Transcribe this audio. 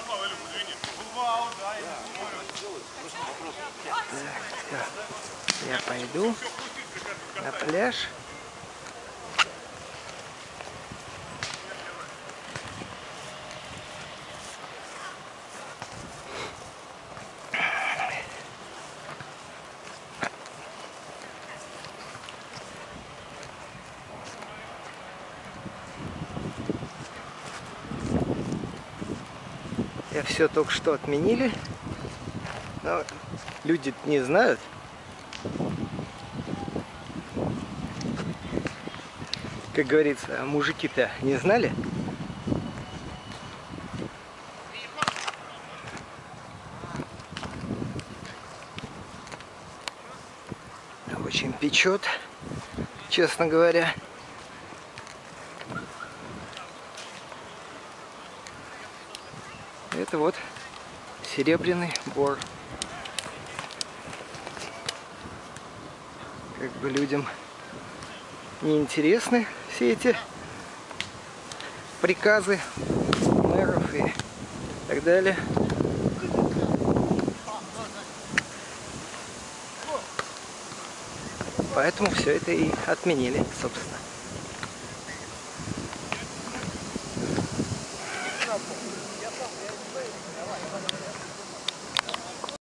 Все. Я пойду на пляж. Я все только что отменили, но люди не знают. Как говорится, а мужики-то не знали. Очень печет, честно говоря. Это вот Серебряный Бор. Как бы людям не интересны все эти приказы мэров и так далее. Поэтому все это и отменили, собственно.